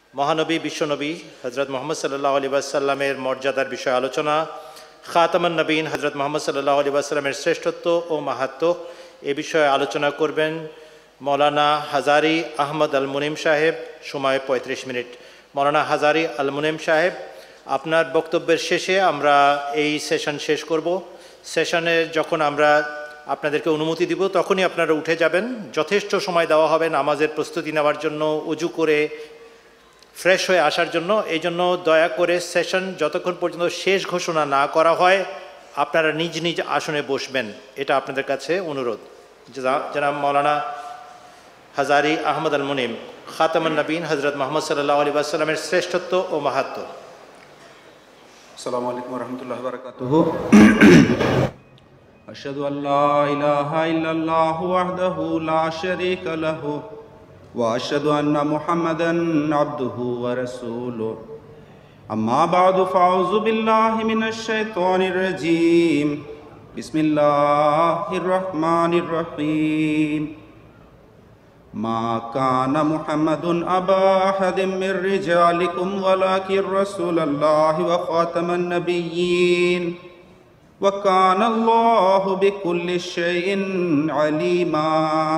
মহানবী বিশ্বনবী হজরত মোহাম্মদ সাল্লাল্লাহু আলাইহি ওয়াসাল্লামের মর্যাদার বিষয়ে আলোচনা, খাতামুন নবীন হজরত মোহাম্মদ সাল্লাল্লাহু আলাইহি ওয়াসাল্লামের শ্রেষ্ঠত্ব ও মাহাত্ম্য এ বিষয়ে আলোচনা করবেন মৌলানা হাজারি আহমদ আল মুনিম সাহেব। সময় 35 মিনিট। মৌলানা হাজারি আল মুনিম সাহেব, আপনার বক্তব্যের শেষে আমরা এই সেশন শেষ করব। সেশনে যখন আমরা আপনাদেরকে অনুমতি দিব তখনই আপনারা উঠে যাবেন। যথেষ্ট সময় দেওয়া হবে নামাজের প্রস্তুতি নেওয়ার জন্য, উজু করে ফ্রেশ হয়ে আসার জন্য। এই জন্য দয়া করে সেশন যতক্ষণ পর্যন্ত শেষ ঘোষণা না করা হয় আপনারা নিজ নিজ আসনে বসবেন, এটা আপনাদের কাছে অনুরোধ। জনাব মৌলানা হাজারি আহমদ আল মুনিম, খাতামুন নবীন হজরত মোহাম্মদ সাল্লাল্লাহু আলাইহি ওয়াসাল্লামের শ্রেষ্ঠত্ব ও মাহাত্ম্য। আসসালামু আলাইকুম ওয়া রাহমাতুল্লাহি ওয়া বারাকাতুহু। আশহাদু আল্লা ইলাহা ইল্লাল্লাহু ওয়াহদাহু লা শারীকা লাহু ওয়া আশহাদু আন্না মুহাম্মাদান আবদুহু ওয়া রাসূলুহু। আম্মা বা'দু ফাউযু বিল্লাহি মিনাশ শাইতানির রাজীম। বিসমিল্লাহির রহমানির রহিম। মা কানা মুহাম্মাদুন আবা আহাদিম মির রিজালিকুম ওয়ালাকিন রাসূলুল্লাহি ওয়া খাতামান নাবিয়্যিন ওয়া কানা আল্লাহু বিকুল্লি শাইইন আলিমা।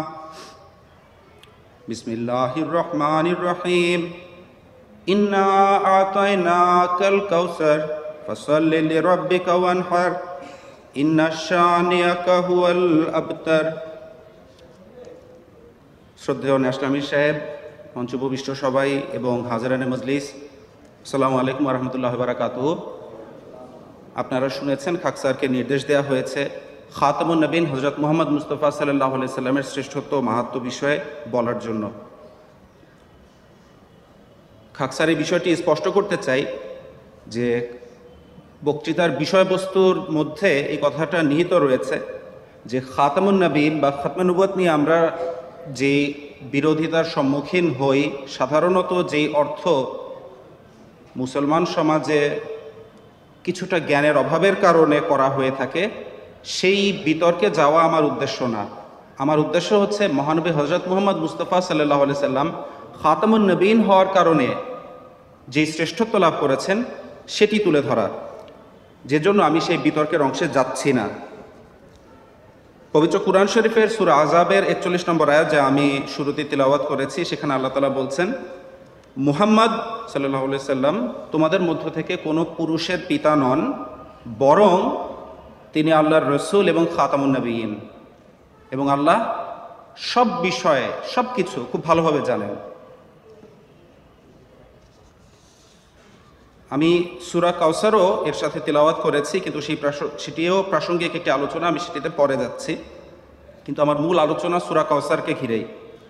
বিসমিল্লাহির রহমানির রহিম। ইন্না আ'তাইনাকাল কাউসার ফাসাল্লি লিরাব্বিকা ওয়ানহার ইন্না শানিয়াকা হুয়াল আবতার। শ্রদ্ধেয় ন্যাশনাল সাহেব, মঞ্চ উপবিষ্ট সবাই এবং হাজারানে মজলিস, আসসালামু আলাইকুম ওয়া রাহমাতুল্লাহি ওয়া বারাকাতুহু। আপনারা শুনেছেন খাকসারকে নির্দেশ দেওয়া হয়েছে খাতামুন নবীন হযরত মুহাম্মদ মুস্তাফা সাল্লাল্লাহু আলাইহি সাল্লামের শ্রেষ্ঠত্ব ও মাহাত্ম্য বিষয়ে বলার জন্য। খাকসার এই বিষয়টি স্পষ্ট করতে চাই যে বক্তৃতার বিষয়বস্তুর মধ্যে এই কথাটা নিহিত রয়েছে যে খাতামুন নবীন বা খাতমে নবুয়ত নিয়ে আমরা যে বিরোধিতার সম্মুখীন হই, সাধারণত যেই অর্থ মুসলমান সমাজে কিছুটা জ্ঞানের অভাবের কারণে করা হয়ে থাকে, সেই বিতর্কে যাওয়া আমার উদ্দেশ্য না। আমার উদ্দেশ্য হচ্ছে মহানবী হজরত মুহাম্মদ মুস্তাফা সাল্লাল্লাহু আলাইহি সাল্লাম খাতামুন নবীন হওয়ার কারণে যেই শ্রেষ্ঠত্ব লাভ করেছেন সেটি তুলে ধরা, যে জন্য আমি সেই বিতর্কের অংশে যাচ্ছি না। পবিত্র কুরআন শরীফের সূরা আযাবের 41 নম্বর আয়াত, যা আমি শুরুতে তিলাওয়াত করেছি, সেখানে আল্লাহ তাআলা বলছেন, মুহাম্মদ সাল্লাল্লাহু আলাইহি সাল্লাম তোমাদের মধ্য থেকে কোনো পুরুষের পিতা নন, বরং তিনি আল্লাহর রসুল এবং খাতামুন নবিয়্যিন, এবং আল্লাহ সব বিষয়ে সব কিছু খুব ভালোভাবে জানেন। আমি সূরা কাউসারও এর সাথে তিলাওয়াত করেছি, কিন্তু সেটিও প্রাসঙ্গিক একটি আলোচনা, আমি সেটিতে পরে যাচ্ছি। কিন্তু আমার মূল আলোচনা সূরা কাউসারকে ঘিরেই।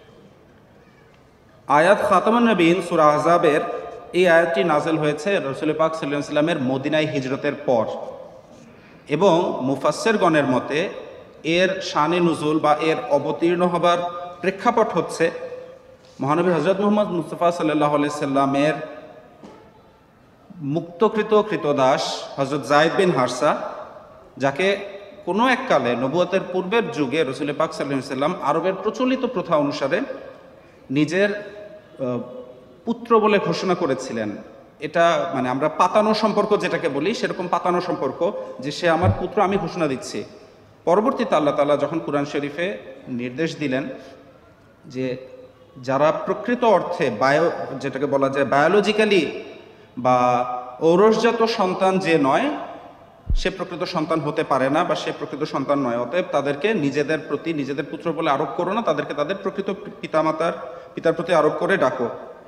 আয়াত খাতামুন নবীন সূরা আহজাবের এই আয়াতটি নাযিল হয়েছে রাসূল পাক সাল্লাল্লাহু আলাইহি সাল্লামের মদিনায় হিজরতের পর, এবং মুফাসসিরগণের মতে এর শানে নুজুল বা এর অবতীর্ণ হবার প্রেক্ষাপট হচ্ছে মহানবী হযরত মুহাম্মদ মুস্তাফা সাল্লাল্লাহু আলাইহি সাল্লামের মুক্তকৃত কৃতদাস হযরত যায়েদ বিন হারসা, যাকে কোনো এককালে নবুয়তের পূর্বের যুগে রাসূল পাক সাল্লাল্লাহু আলাইহি সাল্লাম আরবের প্রচলিত প্রথা অনুসারে নিজের পুত্র বলে ঘোষণা করেছিলেন। এটা মানে আমরা পাতানো সম্পর্ক যেটাকে বলি, সেরকম পাতানো সম্পর্ক, যে সে আমার পুত্র, আমি ঘোষণা দিচ্ছি। পরবর্তীতে আল্লাহ তাআলা যখন কুরআন শরীফে নির্দেশ দিলেন যে যারা প্রকৃত অর্থে যেটাকে বলা যায় বায়োলজিক্যালি বা ঔরসজাত সন্তান যে নয়, সে প্রকৃত সন্তান হতে পারে না বা সে প্রকৃত সন্তান নয়, অতএব তাদেরকে নিজেদের প্রতি নিজেদের পুত্র বলে আরোপ করো না, তাদেরকে তাদের প্রকৃত পিতার প্রতি আরোপ করে ডাকো।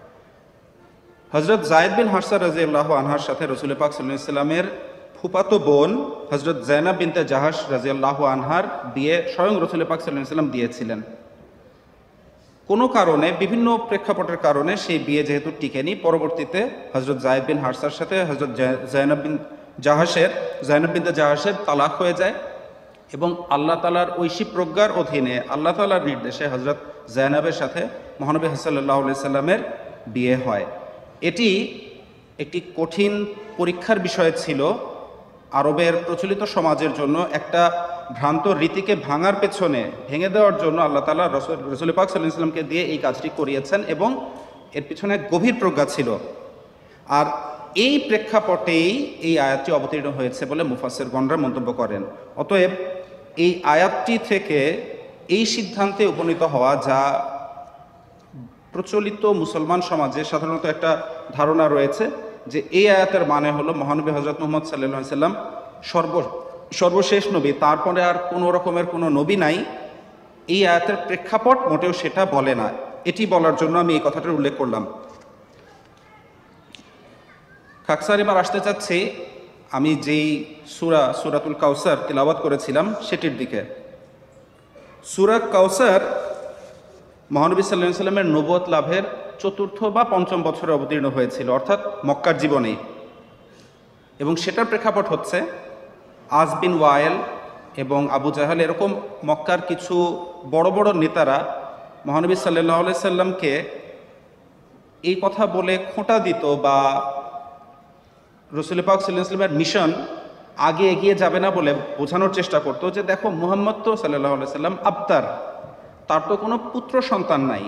হযরত যায়েদ বিন হারসা রাদিয়াল্লাহু আনহার সাথে রাসূল পাক সাল্লাল্লাহু আলাইহি সাল্লামের ফুফাতো বোন হযরত যায়নাব বিনতে জাহাশ রাদিয়াল্লাহু আনহার বিয়ে স্বয়ং রাসূল পাক সাল্লাল্লাহু আলাইহি সাল্লাম দিয়েছিলেন। কোনো কারণে, বিভিন্ন প্রেক্ষাপটের কারণে সেই বিয়ে যেহেতু টিকেনি, পরবর্তীতে হযরত যায়েদ বিন হারসার সাথে হযরত যায়নাব বিনতে জাহাশের তালাক হয়ে যায়, এবং আল্লাহ তাআলার ঐশী প্রজ্ঞার অধীনে আল্লাহ তাআলার নির্দেশে হযরত যায়নাবের সাথে মহানবী সাল্লাল্লাহু আলাইহি সাল্লামের বিয়ে হয়। এটি একটি কঠিন পরীক্ষার বিষয় ছিল আরবের প্রচলিত সমাজের জন্য। একটা ভ্রান্ত রীতিকে ভাঙার পেছনে, ভেঙে দেওয়ার জন্য আল্লাহ তাআলা রাসূল পাক সাল্লাল্লাহু আলাইহি ওয়াসাল্লামকে দিয়ে এই কাজটি করিয়েছেন, এবং এর পিছনে গভীর প্রজ্ঞা ছিল। আর এই প্রেক্ষাপটেই এই আয়াতটি অবতীর্ণ হয়েছে বলে মুফাসসিরগণরা মন্তব্য করেন। অতএব এই আয়াতটি থেকে এই সিদ্ধান্তে উপনীত হওয়া, যা প্রচলিত মুসলমান সমাজে সাধারণত একটা ধারণা রয়েছে, যে এই আয়াতের মানে হলো মহানবী হযরত মুহাম্মদ সাল্লাল্লাহু আলাইহি সাল্লাম সর্বশেষ নবী, তারপরে আর কোনো রকমের কোনো নবী নাই। এই আয়াতের প্রেক্ষাপট মোটেও সেটা বলে না। এটি বলার জন্য আমি এই কথাটার উল্লেখ করলাম। খাকসার এবার আসতে চাচ্ছি আমি যেই সূরাতুল কাউসার তিলাওয়াত করেছিলাম সেটির দিকে। সূরা কাউসার মহানবী সাল্লাল্লাহু আলাইহি সাল্লামের নবুয়ত লাভের ৪র্থ বা ৫ম বছরে অবতীর্ণ হয়েছিল, অর্থাৎ মক্কার জীবনেই। এবং সেটার প্রেক্ষাপট হচ্ছে আজ বিন ওয়াইল এবং আবু জাহাল এরকম মক্কার কিছু বড় বড় নেতারা মহানবী সাল্লাল্লাহু আলাইহি সাল্লামকে এই কথা বলে খোঁটা দিত, বা রাসূল পাক সাল্লাল্লাহু আলাইহি সাল্লামের মিশন আগে এগিয়ে যাবে না বলে বোঝানোর চেষ্টা করতো যে দেখো, মুহাম্মদ তো সাল্লাল্লাহু আলাইহি সাল্লাম আবতার, তার তো কোনো পুত্র সন্তান নাই।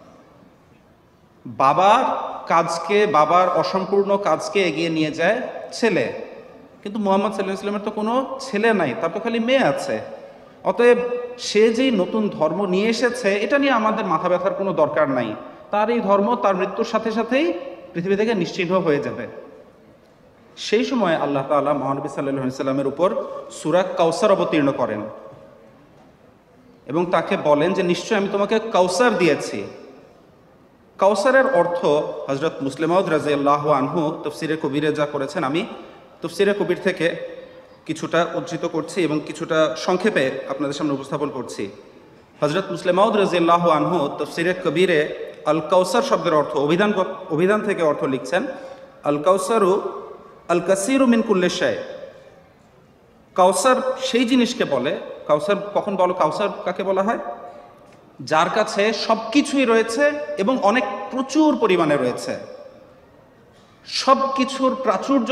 বাবার অসম্পূর্ণ কাজকে এগিয়ে নিয়ে যায় ছেলে, কিন্তু মুহাম্মদ সাল্লাল্লাহু আলাইহি সাল্লামের তো কোনো ছেলে নাই, তার তো খালি মেয়ে আছে। অতএব সে যেই নতুন ধর্ম নিয়ে এসেছে, এটা নিয়ে আমাদের মাথা ব্যথার কোনো দরকার নাই। তার এই ধর্ম তার মৃত্যুর সাথে সাথেই পৃথিবী থেকে নিশ্চিহ্ন হয়ে যাবে। সেই সময় আল্লাহ তাআলা মহানবী সাল্লাল্লাহু আলাইহি সাল্লামের উপর সূরা কাউসার অবতীর্ণ করেন এবং তাকে বলেন যে নিশ্চয় আমি তোমাকে কাউসার দিয়েছি। কাউসারের অর্থ হযরত মুসলিম মাউদ রাদিয়াল্লাহু আনহু তাফসীরে কবিরে যা করেছেন, আমি তাফসীরে কবির থেকে কিছুটা উদ্ধৃত করছি এবং কিছুটা সংক্ষেপে আপনাদের সামনে উপস্থাপন করছি। হযরত মুসলিম মাউদ রাদিয়াল্লাহু আনহু তাফসীরে কবিরে আল কাউসার শব্দের অর্থ অভিধান থেকে অর্থ লিখছেন, আল কাউসারু আল কাসীরু মিন কুল্লি শাই। কাউসার সেই জিনিসকে বলে, কাউসার কখন বলো, কাউসার কাকে বলা হয়? যার কাছে সব কিছুই রয়েছে এবং অনেক প্রচুর পরিমাণে রয়েছে। সব কিছুর প্রাচুর্য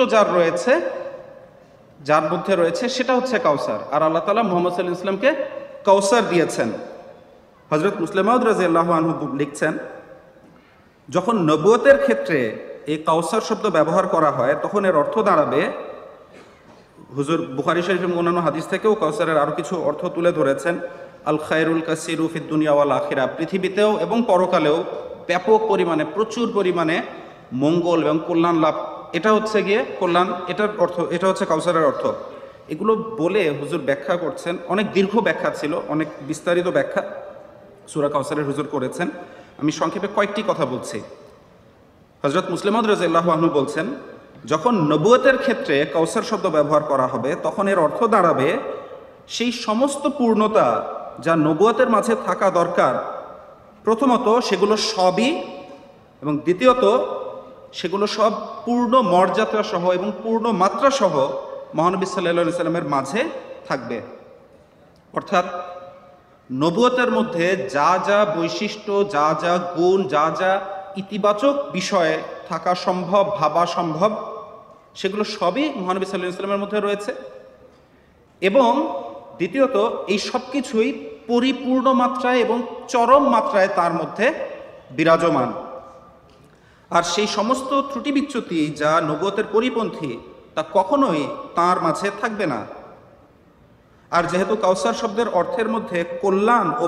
যার মধ্যে রয়েছে সেটা হচ্ছে কাউসার। আর আল্লাহ তাআলা মুহাম্মদ সাল্লাল্লাহু আলাইহি ওয়াসাল্লামকে কাউসার দিয়েছেন। হযরত মুসলিম মাউদ রাদিয়াল্লাহু আনহু লিখছেন, যখন নবুয়তের ক্ষেত্রে এই কাউসার শব্দ ব্যবহার করা হয়, তখন এর অর্থ দাঁড়াবে, হুজুর বুখারী শরীফ এবং অন্যান্য হাদিস থেকেও কাউসারের আরও কিছু অর্থ তুলে ধরেছেন, আল খায়রুল কাসীরু ফিদ দুনিয়া ওয়াল আখিরা, পৃথিবীতেও এবং পরকালেও ব্যাপক পরিমাণে, প্রচুর পরিমাণে মঙ্গল এবং কল্যাণ লাভ, এটা হচ্ছে গিয়ে কল্যাণ, এটার অর্থ, এটা হচ্ছে কাউসারের অর্থ। এগুলো বলে হুজুর ব্যাখ্যা করছেন, অনেক দীর্ঘ ব্যাখ্যা ছিল, অনেক বিস্তারিত ব্যাখ্যা সূরা কাউসারের হুজুর করেছেন। আমি সংক্ষেপে কয়েকটি কথা বলছি। হযরত মুসলিম মাউদ রাদিয়াল্লাহু আনহু বলছেন, যখন নবুয়তের ক্ষেত্রে কাউসার শব্দ ব্যবহার করা হবে, তখন এর অর্থ দাঁড়াবে সেই সমস্ত পূর্ণতা যা নবুয়তের মাঝে থাকা দরকার, প্রথমত সেগুলো সবই, এবং দ্বিতীয়ত সেগুলো সব পূর্ণ মর্যাদা সহ এবং পূর্ণ মাত্রা সহ মহানবী সাল্লাল্লাহু আলাইহি সাল্লামের মাঝে থাকবে। অর্থাৎ নবুয়তের মধ্যে যা যা বৈশিষ্ট্য, যা যা গুণ, যা যা ইতিবাচক বিষয়ে থাকা সম্ভব, ভাবা সম্ভব, সেগুলো সবই মহানবী সাল্লাল্লাহু আলাইহি সাল্লামের মধ্যে রয়েছে। এবং দ্বিতীয়ত এই সব কিছুই পরিপূর্ণ মাত্রায় এবং চরম মাত্রায় তার মধ্যে বিরাজমান। আর সেই সমস্ত ত্রুটি বিচ্যুতি যা নবুয়তের পরিপন্থী, তা কখনোই তার মাঝে থাকবে না। আর যেহেতু কাউসার শব্দের অর্থের মধ্যে কল্যাণ ও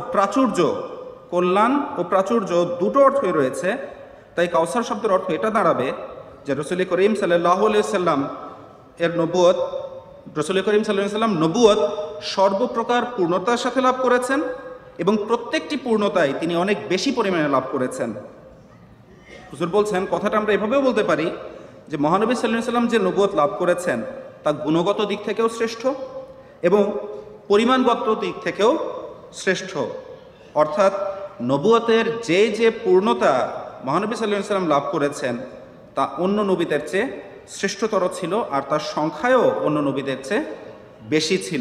প্রাচুর্য দুটো অর্থই রয়েছে, তাই কাউসার শব্দের অর্থ এটা দাঁড়াবে যে রাসূল করিম সাল্লাল্লাহু আলাইহি সাল্লাম এর নবুয়ত, রাসূল করিম সাল্লাল্লাহু আলাইহি সাল্লাম নবুয়ত সর্বপ্রকার পূর্ণতার সাথে লাভ করেছেন এবং প্রত্যেকটি পূর্ণতায় তিনি অনেক বেশি পরিমাণে লাভ করেছেন। হুজুর বলছেন, কথাটা আমরা এভাবেও বলতে পারি যে মহানবী সাল্লাল্লাহু আলাইহি সাল্লাম যে নবুয়ত লাভ করেছেন তা গুণগত দিক থেকেও শ্রেষ্ঠ এবং পরিমাণগত দিক থেকেও শ্রেষ্ঠ। অর্থাৎ নবুয়তের যে পূর্ণতা মহানবী সাল্লাল্লাহু আলাইহি সাল্লাম লাভ করেছেন তা অন্য নবীদের চেয়ে শ্রেষ্ঠতর ছিল, আর তার সংখ্যায়ও অন্য নবীদের চেয়ে বেশি ছিল।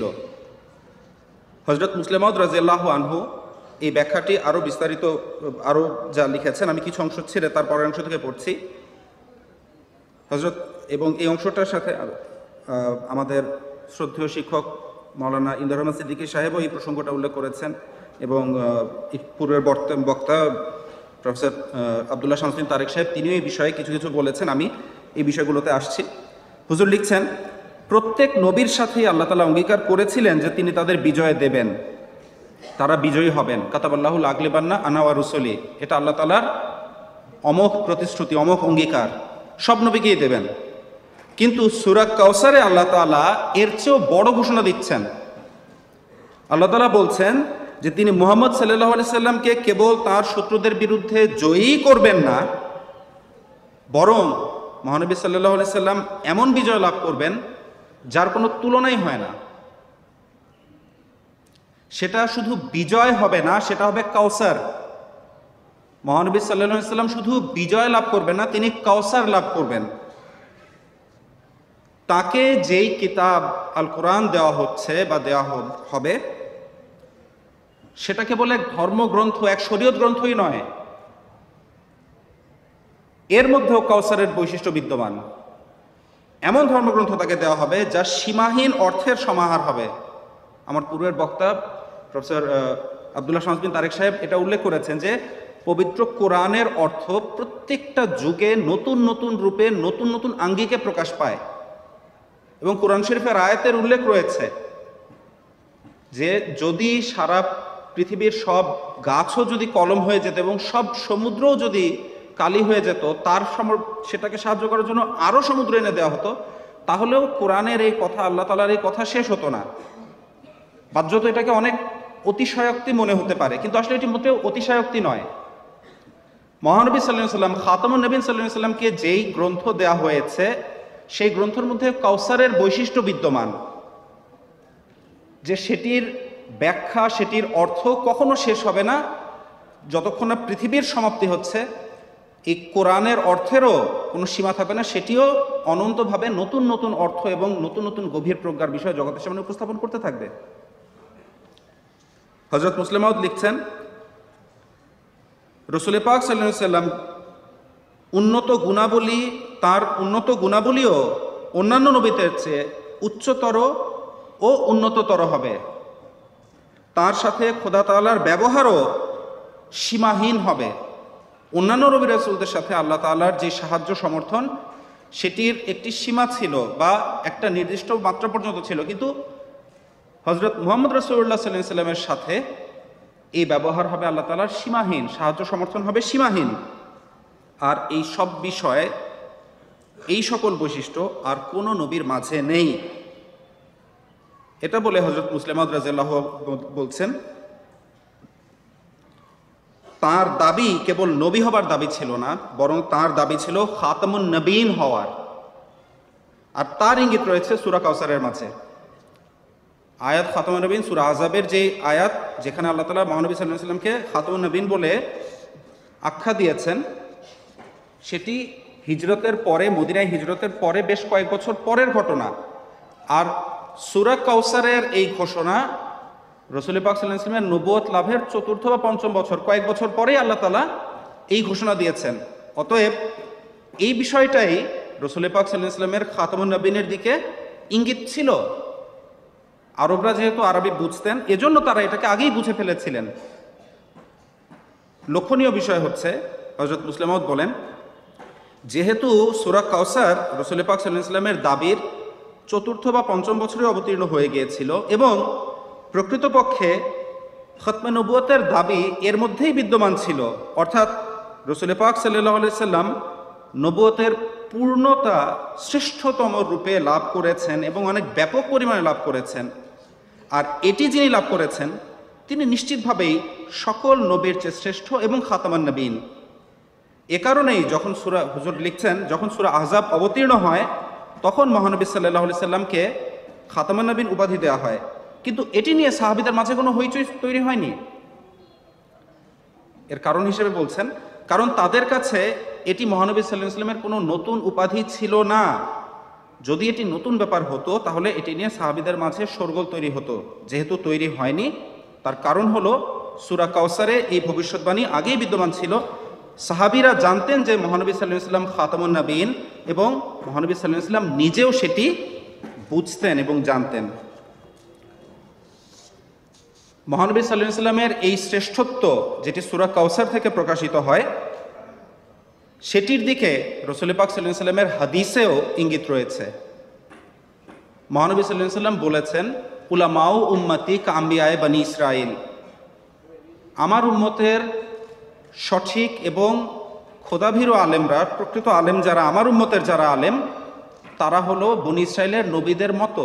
হযরত মুসলিম মাউদ রাদিয়াল্লাহু আনহু এই ব্যাখ্যাটি আরও বিস্তারিত আরও যা লিখেছেন, আমি কিছু অংশ ছেড়ে তার পরের অংশ থেকে পড়ছি। হযরত, এবং এই অংশটার সাথে আমাদের শ্রদ্ধেয় শিক্ষক মাওলানা ইমদাদুর রহমান সিদ্দিকী সাহেবও এই প্রসঙ্গটা উল্লেখ করেছেন এবং পূর্বের বক্তা প্রফেসর আব্দুল্লাহ শামসুদ্দিন তারেক সাহেব তিনিও এই বিষয়ে কিছু কিছু বলেছেন, আমি এই বিষয়গুলোতে আসছি। হুজুর লিখছেন, প্রত্যেক নবীর সাথেই আল্লাহ তাআলা অঙ্গীকার করেছিলেন যে তিনি তাদের বিজয় দেবেন, তারা বিজয়ী হবেন। কাতাবাল্লাহুল আগলিবান্না আনা ওয়া রুসুলি, এটা আল্লাহ তাআলার অমোঘ প্রতিশ্রুতি, অমোঘ অঙ্গীকার, সব নবীকেই দেবেন। কিন্তু সূরা কাউসারে আল্লাহ তাআলা এর চেয়েও বড় ঘোষণা দিচ্ছেন। আল্লাহ তাআলা বলছেন যে তিনি মুহাম্মদ সাল্লাল্লাহু আলাইহি সাল্লামকে কেবল তার শত্রুদের বিরুদ্ধে জয়ী করবেন না, বরং মহানবী সাল্লাল্লাহু আলাইহি সাল্লাম এমন বিজয় লাভ করবেন যার কোনো তুলনাই হয় না। সেটা শুধু বিজয় হবে না, সেটা হবে কাউসার। মহানবী সাল্লাল্লাহু আলাইহি সাল্লাম শুধু বিজয় লাভ করবেন না, তিনি কাউসার লাভ করবেন। তাকে যেই কিতাব আল কোরআন দেওয়া হচ্ছে বা দেওয়া হবে, সেটা কেবল এক ধর্মগ্রন্থ, এক শরীয়ত গ্রন্থই নয়, এর মধ্যেও কাউসারের বৈশিষ্ট্য বিদ্যমান। এমন ধর্মগ্রন্থ তাকে দেওয়া হবে যা সীমাহীন অর্থের সমাহার হবে। আমার পূর্বের বক্তা প্রফেসর আব্দুল্লাহ শামসুদ্দিন তারেক সাহেব এটা উল্লেখ করেছেন যে পবিত্র কোরআনের অর্থ প্রত্যেকটা যুগে নতুন নতুন রূপে, নতুন নতুন আঙ্গিকে প্রকাশ পায়। এবং কোরআন শরীফের আয়াতের উল্লেখ রয়েছে যে যদি সারা পৃথিবীর সব গাছও যদি কলম হয়ে যেত এবং সব সমুদ্রও যদি কালি হয়ে যেত, সেটাকে সাহায্য করার জন্য আরও সমুদ্র এনে দেওয়া হতো, তাহলেও কোরআনের এই কথা, আল্লাহ তাআলার এই কথা শেষ হতো না। বাহ্যত এটাকে অনেক অতিশয়োক্তি মনে হতে পারে, কিন্তু আসলে এটি মোটেও অতিশয়োক্তি নয়। মহানবী সাল্লাল্লাহু আলাইহি সাল্লাম, খাতামুন নবীন সাল্লাল্লাহু আলাইহি সাল্লামকে যেই গ্রন্থ দেওয়া হয়েছে, সেই গ্রন্থের মধ্যে কাউসারের বৈশিষ্ট্য বিদ্যমান, যে সেটির ব্যাখ্যা, সেটির অর্থ কখনো শেষ হবে না। যতক্ষণ না পৃথিবীর সমাপ্তি হচ্ছে, এই কোরআনের অর্থেরও কোনো সীমা থাকবে না, সেটিও অনন্তভাবে নতুন নতুন অর্থ এবং নতুন নতুন গভীর প্রজ্ঞার বিষয় জগতের সামনে উপস্থাপন করতে থাকবে। হযরত মুসলিম মাউদ লিখছেন, রাসূল পাক সাল্লাল্লাহু আলাইহি সাল্লাম তার উন্নত গুণাবলীও অন্যান্য নবীদের চেয়ে উচ্চতর ও উন্নততর হবে। তার সাথে খোদা তাআলার ব্যবহারও সীমাহীন হবে। অন্যান্য নবী রাসূলদের সাথে আল্লাহ তাআলার যে সাহায্য সমর্থন, সেটির একটি সীমা ছিল বা একটা নির্দিষ্ট মাত্রা পর্যন্ত ছিল, কিন্তু হযরত মুহাম্মদ রাসূলুল্লাহ সাল্লাল্লাহু আলাইহি সাল্লামের সাথে এই ব্যবহার হবে আল্লাহ তাআলার সীমাহীন, সাহায্য সমর্থন হবে সীমাহীন। আর এই সব বিষয়ে, এই সকল বৈশিষ্ট্য আর কোনো নবীর মাঝে নেই। এটা বলে হযরত মুসলিম মাউদ রাদিয়াল্লাহু বলছেন, তার দাবি কেবল নবী হবার দাবি ছিল না, বরং তার দাবি ছিল খাতামুন নবীন হওয়ার। আর তার ইঙ্গিত রয়েছে সূরা কাউসারের মাঝে। আয়াত খাতামুন নবীন, সূরা আযাবের যে আয়াত, যেখানে আল্লাহ তাআলা মহানবী সাল্লাল্লাহু আলাইহি ওয়াসাল্লামকে খাতামুন নবীন বলে আখ্যা দিয়েছেন, সেটি হিজরতের পরে, মদিনায় হিজরতের পরে বেশ কয়েক বছর পরের ঘটনা। আর সূরা কাউসারের এই ঘোষণা রাসূল পাক সাল্লাল্লাহু আলাইহি ওয়াসাল্লামের নবুয়ত লাভের ৪র্থ বা ৫ম বছর, কয়েক বছর পরেই আল্লাহ তাআলা এই ঘোষণা দিয়েছেন। অতএব এই বিষয়টাই রাসূল পাক সাল্লাল্লাহু আলাইহি ওয়াসাল্লামের খাতামুন নবীনের দিকে ইঙ্গিত ছিল। আরবরা যেহেতু আরবি বুঝতেন, এজন্য তারা এটাকে আগেই বুঝে ফেলেছিলেন। লক্ষণীয় বিষয় হচ্ছে, হযরত মুসলিম মাউদ বলেন, যেহেতু সূরা কাউসার রাসূল পাক সাল্লাল্লাহু আলাইহি ওয়াসাল্লামের দাবির ৪র্থ বা ৫ম বছরে অবতীর্ণ হয়ে গিয়েছিল এবং প্রকৃতপক্ষে খতমে নবুয়তের দাবি এর মধ্যেই বিদ্যমান ছিল, অর্থাৎ রাসূল পাক সাল্লাল্লাহু আলাইহি ওয়াসাল্লাম নবুয়তের পূর্ণতা শ্রেষ্ঠতম রূপে লাভ করেছেন এবং অনেক ব্যাপক পরিমাণে লাভ করেছেন। আর এটি যিনি লাভ করেছেন, তিনি নিশ্চিতভাবেই সকল নবীর চেয়ে শ্রেষ্ঠ এবং খাতামান নবীন। এ কারণেই যখন হুজুর লিখছেন, যখন সূরা আহজাব অবতীর্ণ হয়, তখন মহানবী সাল্লাল্লাহু আলাইহি সাল্লামকে খাতামান নবীন উপাধি দেওয়া হয়। কিন্তু এটি নিয়ে সাহাবীদের মাঝে কোনো হইচই তৈরি হয়নি। এর কারণ হিসেবে বলছেন, কারণ তাদের কাছে এটি মহানবী সাল্লাল্লাহু আলাইহি ওয়াসাল্লামের কোনো নতুন উপাধি ছিল না। যদি এটি নতুন ব্যাপার হতো, তাহলে এটি নিয়ে সাহাবীদের মাঝে শোরগোল তৈরি হতো। যেহেতু তৈরি হয়নি, তার কারণ হলো সূরা কাউসারে এই ভবিষ্যৎবাণী আগেই বিদ্যমান ছিল। সাহাবীরা জানতেন যে মহানবী সাল্লাল্লাহু আলাইহি ওয়াসাল্লাম খাতামুন নবীন, এবং মহানবী সাল্লাল্লাহু আলাইহি ওয়াসাল্লাম নিজেও সেটি বুঝতেন এবং জানতেন। মহানবী সাল্লাল্লাহু আলাইহি সাল্লামের এই শ্রেষ্ঠত্ব যেটি সূরা কাউসার থেকে প্রকাশিত হয়, সেটির দিকে রাসূল পাক সাল্লাল্লাহু আলাইহি সাল্লামের হাদিসেও ইঙ্গিত রয়েছে। মহানবী সাল্লাল্লাহু আলাইহি সাল্লাম বলেছেন, উলামাউ উম্মতি কাম্বিয়ায়ে বনি ইসরাইল, আমার উম্মতের সঠিক এবং খোদাভীরু আলেমরা, প্রকৃত আলেম যারা, আমার উম্মতের যারা আলেম, তারা হলো বনি ইসরায়েলের নবীদের মতো।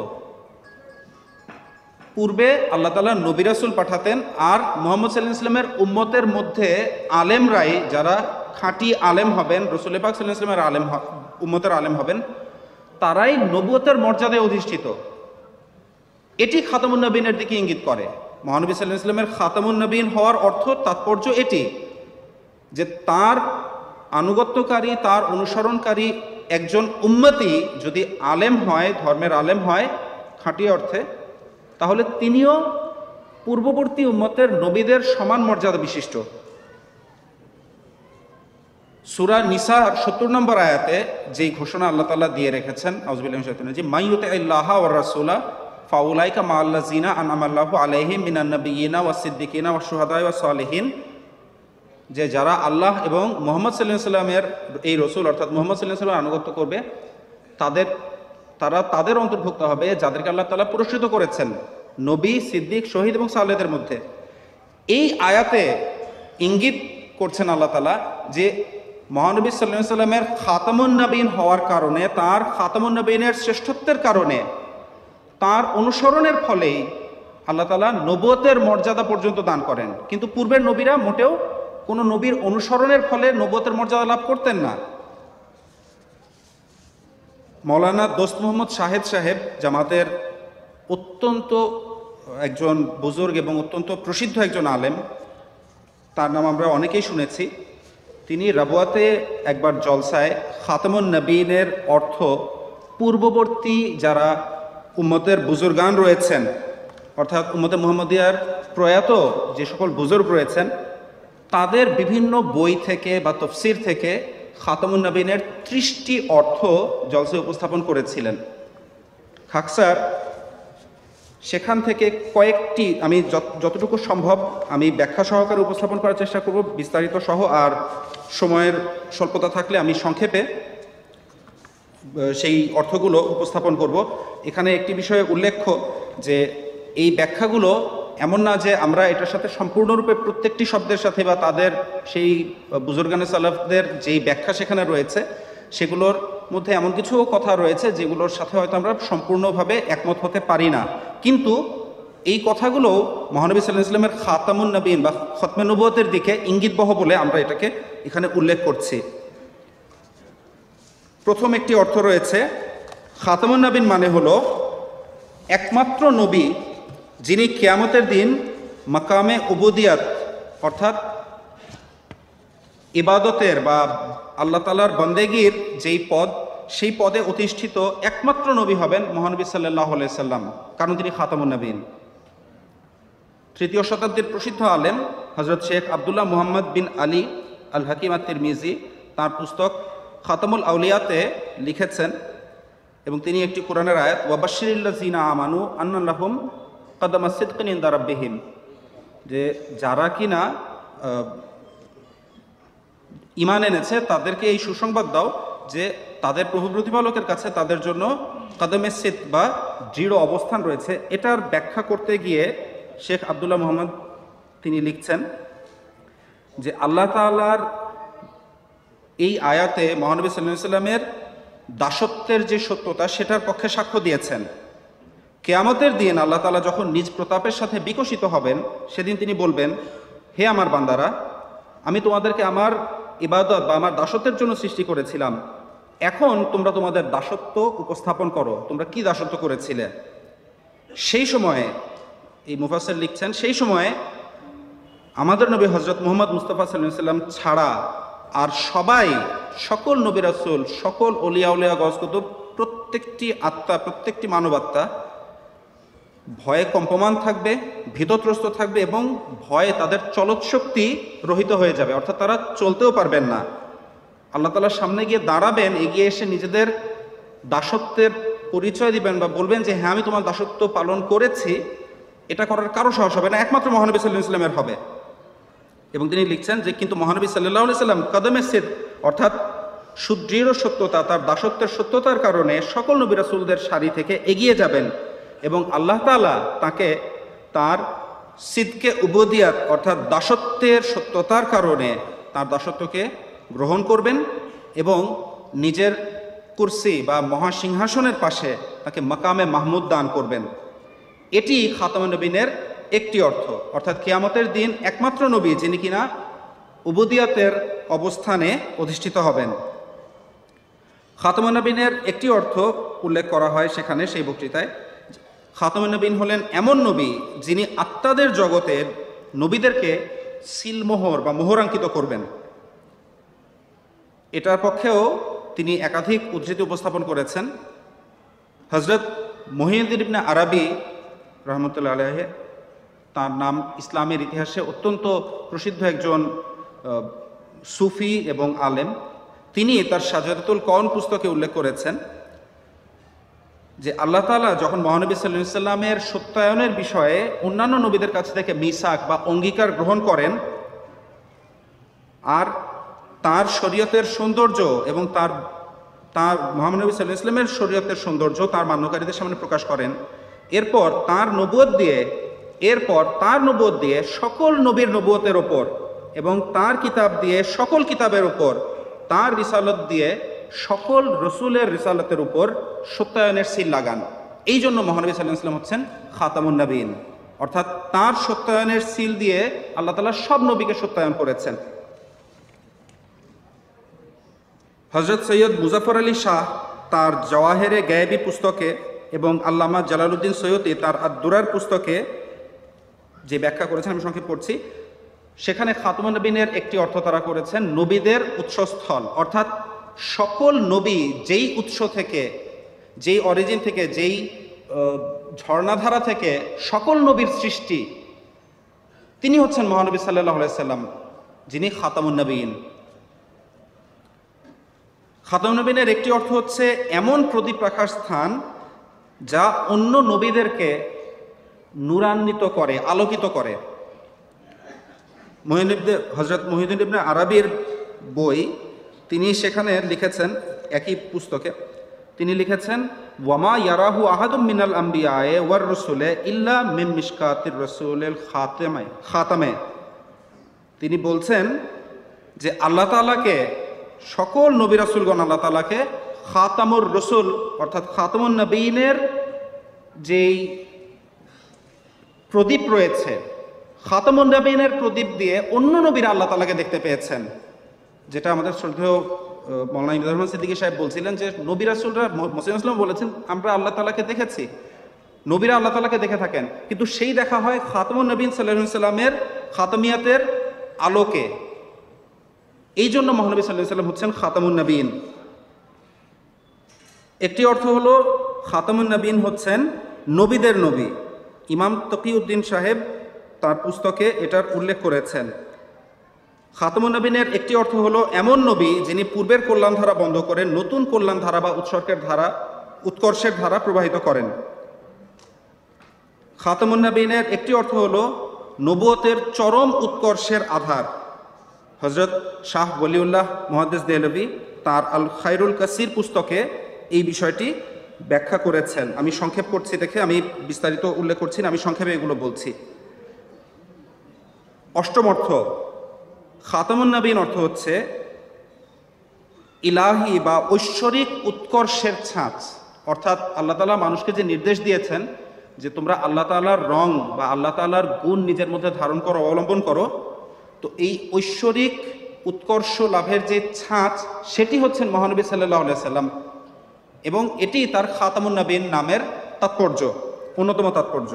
পূর্বে আল্লাহ তাআলা নবী রাসূল পাঠাতেন, আর মুহাম্মদ সাল্লাল্লাহু আলাইহি সাল্লামের উম্মতের মধ্যে আলেমরাই, যারা খাঁটি আলেম হবেন, রাসূল পাক সাল্লাল্লাহু আলাইহি সাল্লামের উম্মতের আলেম হবেন, তারাই নবুয়তের মর্যাদায় অধিষ্ঠিত। এটি খাতামুন নবীনের দিকে ইঙ্গিত করে। মহানবী সাল্লাল্লাহু আলাইহি সাল্লামের খাতামুন নবীন হওয়ার অর্থ, তাৎপর্য এটি যে তার আনুগত্যকারী, তার অনুসরণকারী একজন উম্মতি যদি আলেম হয়, ধর্মের আলেম হয় খাঁটি অর্থে, তাহলে তিনিও পূর্ববর্তী উম্মতের নবীদের সমান মর্যাদা বিশিষ্ট। সূরা নিসার ৭০ নম্বর আয়াতে যেই ঘোষণা আল্লাহ তাআলা দিয়ে রেখেছেন, আউযুবিল্লাহি মিনাশ শাইতানির রাজিম, মাইয়ুতিল্লাহা ওয়ার রাসূলা ফাউলাইকা মাআল্লাযিনা আনআমাল্লাহু আলাইহিম মিনান নাবিয়্যিনা ওয়াস সিদ্দিকিনা ওয়াশ শুহাদা'i ওয়াস সালিহিন, যে যারা আল্লাহ এবং মুহাম্মদ সাল্লাল্লাহু আলাইহি সাল্লামের এই রসুল অর্থাৎ মুহাম্মদ সাল্লাল্লাহু আলাইহি সাল্লামের আনুগত্য করবে, তাদের অন্তর্ভুক্ত হবে যাদেরকে আল্লাহ তাআলা পুরস্কৃত করেছেন, নবী, সিদ্দিক, শহীদ এবং সালেহদের মধ্যে। এই আয়াতে ইঙ্গিত করছেন আল্লাহ তাআলা যে মহানবী সাল্লাল্লাহু আলাইহি সাল্লামের খাতামুন নবীন হওয়ার কারণে, তার খাতামুন নবীনের শ্রেষ্ঠত্বের কারণে, তার অনুসরণের ফলেই আল্লাহ তাআলা নবুয়তের মর্যাদা পর্যন্ত দান করেন। কিন্তু পূর্বের নবীরা মোটেও কোনো নবীর অনুসরণের ফলে নবুয়তের মর্যাদা লাভ করতেন না। মৌলানা দোস্ত মোহাম্মদ শাহেদ সাহেব, জামাতের অত্যন্ত একজন বুজুর্গ এবং অত্যন্ত প্রসিদ্ধ একজন আলেম, তার নাম আমরা অনেকেই শুনেছি। তিনি রাবুয়াতে একবার জলসায় খাতামুন নবীনের অর্থ পূর্ববর্তী যারা উম্মতের বুজুর্গান রয়েছেন, অর্থাৎ উম্মতে মুহাম্মদিয়ার প্রয়াত যে সকল বুজুর্গ রয়েছেন, তাদের বিভিন্ন বই থেকে বা তফসির থেকে খাতামুন নবীনের 30টি অর্থ জলসায় উপস্থাপন করেছিলেন। খাকসার সেখান থেকে কয়েকটি, আমি যতটুকু সম্ভব আমি ব্যাখ্যা সহকারে উপস্থাপন করার চেষ্টা করব, বিস্তারিত সহ, আর সময়ের স্বল্পতা থাকলে আমি সংক্ষেপে সেই অর্থগুলো উপস্থাপন করব। এখানে একটি বিষয়ে উল্লেখ্য যে এই ব্যাখ্যাগুলো এমন না যে আমরা এটার সাথে সম্পূর্ণরূপে প্রত্যেকটি শব্দের সাথে বা তাদের সেই বুজুর্গানে সালাফদের যেই ব্যাখ্যা সেখানে রয়েছে, সেগুলোর মধ্যে এমন কিছু কথা রয়েছে যেগুলোর সাথে হয়তো আমরা সম্পূর্ণভাবে একমত হতে পারি না। কিন্তু এই কথাগুলো মহানবী সাল্লাল্লাহু আলাইহি সাল্লামের খাতামুন নবীন বা খতমে নবুয়তের দিকে ইঙ্গিতবহ বলে আমরা এটাকে এখানে উল্লেখ করছি। প্রথম একটি অর্থ রয়েছে, খাতামুন নবীন মানে হলো একমাত্র নবী যিনি কিয়ামতের দিন মাকামে উবুদিয়াত অর্থাৎ ইবাদতের বা আল্লাহ তাআলার বন্দেগীর যেই পদ, সেই পদে অধিষ্ঠিত একমাত্র নবী হবেন মহানবী সাল্লাল্লাহু আলাইহি সাল্লাম, কারণ তিনি খাতামুন নবীন। তৃতীয় শতাব্দীর প্রসিদ্ধ আলেম হযরত শেখ আব্দুল্লাহ মুহাম্মদ বিন আলী আল হাকিম আত-তিরমিজি তাঁর পুস্তক খাতামুল আউলিয়াতে লিখেছেন, এবং তিনি একটি কোরআনের আয়াত, ওয়াবাশশিরিল্লাযিনা আমানু আন্না লাহুম কদমা সিদকিন ইনদা রাব্বিহিম, যে যারা কিনা ঈমান এনেছে তাদেরকে এই সুসংবাদ দাও যে তাদের প্রভু প্রতিপালকের কাছে তাদের জন্য কদমে সিদ বা দৃঢ় অবস্থান রয়েছে। এটার ব্যাখ্যা করতে গিয়ে শেখ আব্দুল্লাহ মুহাম্মদ তিনি লিখছেন যে আল্লাহ তাআলার এই আয়াতে মহানবী সাল্লাল্লাহু আলাইহি সাল্লামের দাসত্বের যে সত্যতা সেটার পক্ষে সাক্ষ্য দিয়েছেন। কিয়ামতের দিন আল্লাহ তাআলা যখন নিজ প্রতাপের সাথে বিকশিত হবেন, সেদিন তিনি বলবেন, হে আমার বান্দারা, আমি তোমাদেরকে আমার ইবাদত বা আমার দাসত্বের জন্য সৃষ্টি করেছিলাম, এখন তোমরা তোমাদের দাসত্ব উপস্থাপন করো, তোমরা কি দাসত্ব করেছিলে। সেই সময়ে এই মুফাসসির লিখছেন, সেই সময়ে আমাদের নবী হযরত মুহাম্মদ মুস্তাফা সাল্লাল্লাহু আলাইহি সাল্লাম ছাড়া আর সবাই, সকল নবী রাসূল, সকল ওলিয়া উলিয়া গওস কুতুব, প্রত্যেকটি আত্মা, প্রত্যেকটি মানবাত্মা ভয়ে কম্পমান থাকবে, ভীতত্রস্ত থাকবে এবং ভয়ে তাদের চলৎশক্তি রহিত হয়ে যাবে, অর্থাৎ তারা চলতেও পারবেন না। আল্লাহ তাআলার সামনে গিয়ে দাঁড়াবেন, এগিয়ে এসে নিজেদের দাসত্বের পরিচয় দিবেন বা বলবেন যে হ্যাঁ আমি তোমার দাসত্ব পালন করেছি। এটা করার কারো সাহস হবে না, একমাত্র মহানবী সাল্লাল্লাহু আলাইহি ওয়াসাল্লামের হবে। এবং তিনি লিখছেন যে কিন্তু মহানবী সাল্লাল্লাহু আলাইহি সাল্লাম কদমে সিদ অর্থাৎ সুদৃঢ় সত্যতা, তার দাসত্বের সত্যতার কারণে সকল নবী রাসূলদের সারি থেকে এগিয়ে যাবেন এবং আল্লাহ তাআলা তাকে তার সিদকে উবুদিয়াত অর্থাৎ দাসত্বের সত্যতার কারণে তার দাসত্বকে গ্রহণ করবেন এবং নিজের কুরসি বা মহাসিংহাসনের পাশে তাকে মাকামে মাহমুদ দান করবেন। এটি খাতামুন নবীনের একটি অর্থ, অর্থাৎ কিয়ামতের দিন একমাত্র নবী যিনি কিনা উবুদিয়াতের অবস্থানে অধিষ্ঠিত হবেন। খাতামুন নবীনের একটি অর্থ উল্লেখ করা হয় সেখানে সেই বক্তৃতায়। খাতামুন নবীন হলেন এমন নবী যিনি আত্মাদের জগতের নবীদেরকে সিলমোহর বা মোহরাঙ্কিত করবেন। এটার পক্ষেও তিনি একাধিক উদ্ধৃতি উপস্থাপন করেছেন। হযরত মুহিউদ্দিন ইবনে আরাবী রহমতুল্লাহ আলাইহি, তার নাম ইসলামের ইতিহাসে অত্যন্ত প্রসিদ্ধ একজন সুফি এবং আলেম, তিনি তার শাজারাতুল কওন পুস্তকে উল্লেখ করেছেন যে আল্লাহ তাআলা যখন মহানবী সাল্লাল্লাহু আলাইহি সাল্লামের সত্যায়নের বিষয়ে অন্যান্য নবীদের কাছ থেকে মিসাক বা অঙ্গীকার গ্রহণ করেন আর তার শরীয়তের সৌন্দর্য এবং তার মুহাম্মদ নবী সাল্লাল্লাহু আলাইহি ওয়াসাল্লামের শরীয়তের সৌন্দর্য তার মান্যকারীদের সামনে প্রকাশ করেন। এরপর তার নবুয়ত দিয়ে সকল নবীর নবুয়তের ওপর এবং তার কিতাব দিয়ে সকল কিতাবের উপর, তার রিসালত দিয়ে সকল রসুলের রিসালতের উপর সত্যায়নের সিল লাগান। এই জন্য মহানবী সাল্লাল্লাহু আলাইহি ওয়াসাল্লাম হচ্ছেন খাতামুন নবীন, অর্থাৎ তার সত্যায়নের সিল দিয়ে আল্লাহ তাআলা সব নবীকে সত্যায়ন করেছেন। হযরত সৈয়দ মুজাফফর আলী শাহ তার জওয়াহেরে গায়েবী পুস্তকে এবং আল্লামা জালালউদ্দিন সৈয়দী তার আদ-দুরার পুস্তকে যে ব্যাখ্যা করেছেন আমি সংক্ষেপ পড়ছি। সেখানে খাতামুন নবীনের একটি অর্থ তারা করেছেন নবীদের উৎসস্থল, অর্থাৎ সকল নবী যেই উৎস থেকে, যেই অরিজিন থেকে, যেই ঝর্ণাধারা থেকে সকল নবীর সৃষ্টি, তিনি হচ্ছেন মহানবী সাল্লাল্লাহু আলাইহি সাল্লাম, যিনি খাতামুন নবীন। খাতামুন নবীনের একটি অর্থ হচ্ছে এমন প্রদীপ রাখার স্থান যা অন্য নবীদেরকে নূরান্বিত করে, আলোকিত করে। হযরত মুহিউদ্দিন ইবনে আরাবীর বই, তিনি সেখানে লিখেছেন একই পুস্তকে, তিনি লিখেছেন ওয়ামা ইয়ারাহু আহাদুম মিনাল আম্বিয়ায়ে ওয়ার রাসূলে ইল্লা মিন মিশকাতির রাসূলিল খাতামে। তিনি বলছেন যে আল্লাহ তাআলাকে, সকল নবী রাসূলগণ আল্লাহ তাআলাকে খাতামুর রসুল অর্থাৎ খাতামুন নবীনের যেই প্রদীপ রয়েছে, খাতামুন নবীনের প্রদীপ দিয়ে অন্য নবীরা আল্লাহ তাআলাকে দেখতে পেয়েছেন। যেটা আমাদের শ্রদ্ধেয় মাওলানা ইমদাদুর রহমান সিদ্দিকী সাহেব বলছিলেন যে নবী রাসূলরা, মুসলিম ইসলাম বলেছেন আমরা আল্লাহ তাআলাকে দেখেছি, নবীরা আল্লাহ তাআলাকে দেখে থাকেন, কিন্তু সেই দেখা হয় খাতামুন নবীন সাল্লাল্লাহু আলাইহি সাল্লামের খাতামিয়াতের আলোকে। এই জন্য মহানবী সাল্লাল্লাহু আলাইহি সাল্লাম হচ্ছেন খাতামুন নবীন। একটি অর্থ হলো খাতামুন নবীন হচ্ছেন নবীদের নবী। ইমাম তকিউদ্দিন সাহেব তার পুস্তকে এটার উল্লেখ করেছেন। খাতামুন নবীনের একটি অর্থ হলো এমন নবী যিনি পূর্বের কল্যাণ ধারা বন্ধ করে নতুন কল্যাণ ধারা বা উৎকর্ষের ধারা প্রবাহিত করেন। খাতামুন নবীনের একটি অর্থ হলো নবুয়তের চরম উৎকর্ষের আধার। হযরত শাহ ওয়ালিউল্লাহ মুহাদ্দিস দেহলভী তার আল খায়রুল কাসির পুস্তকে এই বিষয়টি ব্যাখ্যা করেছেন। আমি সংক্ষেপ করছি দেখে আমি বিস্তারিত উল্লেখ করছি না, আমি সংক্ষেপে এগুলো বলছি। অষ্টম অর্থ, খাতামুন নবীন অর্থ হচ্ছে ইলাহি বা ঐশ্বরিক উৎকর্ষের ছাঁচ, অর্থাৎ আল্লাহ তাআলা মানুষকে যে নির্দেশ দিয়েছেন যে তোমরা আল্লাহ তাআলার রং বা আল্লাহ তাআলার গুণ নিজের মধ্যে ধারণ করো, অবলম্বন করো, তো এই ঐশ্বরিক উৎকর্ষ লাভের যে ছাঁচ সেটি হচ্ছেন মহানবী সাল্লাল্লাহু আলাইহি সাল্লাম, এবং এটি তার খাতামুন নবীন নামের তাৎপর্য, অন্যতম তাৎপর্য।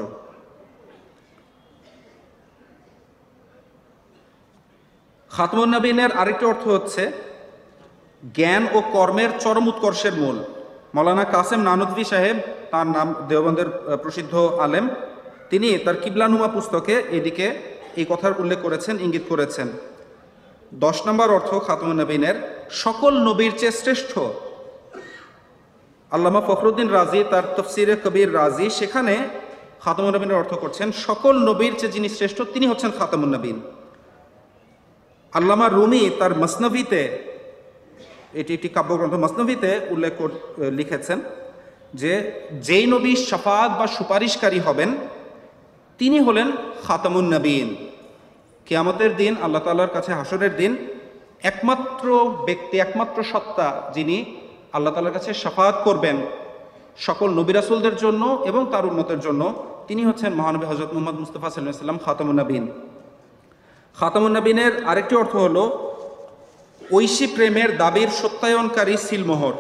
খাতামুন নবীনের আরেকটি অর্থ হচ্ছে জ্ঞান ও কর্মের চরম উৎকর্ষের মূল। মাওলানা কাসেম নানুতভি সাহেব, তার নাম দেওবন্দের প্রসিদ্ধ আলেম, তিনি তার কিবলানুমা পুস্তকে এদিকে এই কথার উল্লেখ করেছেন, ইঙ্গিত করেছেন। 10 নম্বর অর্থ খাতামুন নবীনের সকল নবীর চেয়ে শ্রেষ্ঠ। আল্লামা ফখরুদ্দিন রাজি তার তফসিরে কবির রাজি সেখানে খাতামুন নবীনের অর্থ করছেন সকল নবীর চেয়ে যিনি শ্রেষ্ঠ তিনি হচ্ছেন খাতামুন নবীন। আল্লামা রুমি তার মসনভিতে, এটি একটি কাব্যগ্রন্থ, মসনভিতে লিখেছেন যে যেই নবী শাফাত বা সুপারিশকারী হবেন তিনি হলেন খাতামুন নবীন। কিয়ামতের দিন, আল্লাহ তাআলার কাছে হাসরের দিন, একমাত্র ব্যক্তি, একমাত্র সত্তা যিনি আল্লাহ তাআলার কাছে শাফাত করবেন সকল নবী রাসূলদের জন্য এবং তার উম্মতের জন্য, তিনি হচ্ছেন মহানবী হযরত মুহাম্মদ মুস্তাফা সাল্লাল্লাহু আলাইহি ওয়াসাল্লাম, খাতামুন নবীন। খাতামুন নবীনের আরেকটি অর্থ হলো ঐশী প্রেমের দাবির সত্যায়নকারী সিলমোহর।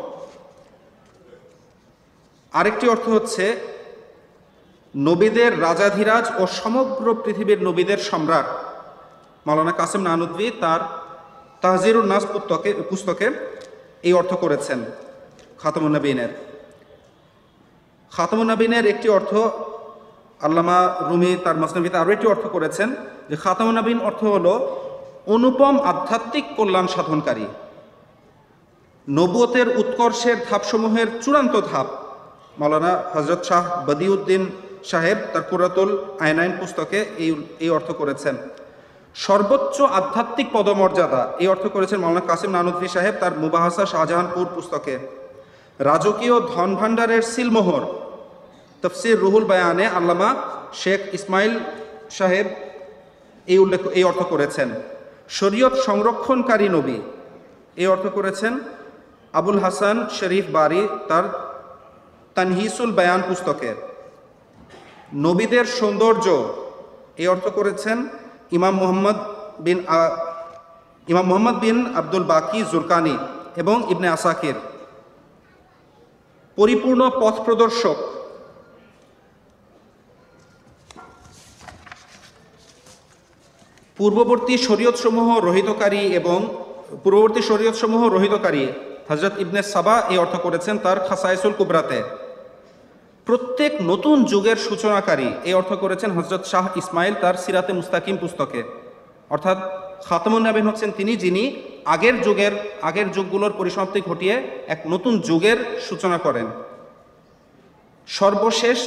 আরেকটি অর্থ হচ্ছে নবীদের রাজাধিরাজ ও সমগ্র পৃথিবীর নবীদের সম্রাট। মাওলানা কাসেম নানুতভী তার তাহজিরুন নাস পুস্তকে এই অর্থ করেছেন খাতামুন নবীনের। খাতামুন নবীনের একটি অর্থ আল্লামা রুমি তার মসনভিতে আরও একটি অর্থ করেছেন যে খাতামুন নবীন অর্থ হলো অনুপম আধ্যাত্মিক কল্যাণ সাধনকারী। নবুয়তের উৎকর্ষের ধাপসমূহের চূড়ান্ত ধাপ। মাওলানা হযরত শাহ বদিউদ্দিন সাহেব তার কুরাতুল আইনাইন পুস্তকে এই অর্থ করেছেন। সর্বোচ্চ আধ্যাত্মিক পদমর্যাদা, এই অর্থ করেছেন মাওলানা কাসেম নানুতভী সাহেব তার মুবাহাসা শাহজাহানপুর পুস্তকে। রাজকীয় ধন ভাণ্ডারের সিলমোহর, তফসির রুহুল বায়ানে আল্লামা শেখ ইসমাইল সাহেব এই অর্থ করেছেন। শরীয়ত সংরক্ষণকারী নবী, এই অর্থ করেছেন আবুল হাসান শরীফ বারি তার তানহিসুল বায়ান পুস্তকে। নবীদের সৌন্দর্য, এই অর্থ করেছেন ইমাম মুহাম্মদ বিন আব্দুল বাকি জুরকানি এবং ইবনে আসাকির। পরিপূর্ণ পথ প্রদর্শক, পূর্ববর্তী শরীয়তসমূহ রহিতকারী হযরত ইবনে সাবা এই অর্থ করেছেন তার খাসায়েসুল কুবরাতে। প্রত্যেক নতুন যুগের সূচনাকারী, এই অর্থ করেছেন হযরত শাহ ইসমাইল তার সিরাতে মুস্তাকিম পুস্তকে। অর্থাৎ খাতামুন নবীন হচ্ছেন তিনি যিনি আগের যুগগুলোর পরিসমাপ্তি ঘটিয়ে এক নতুন যুগের সূচনা করেন। সর্বশেষ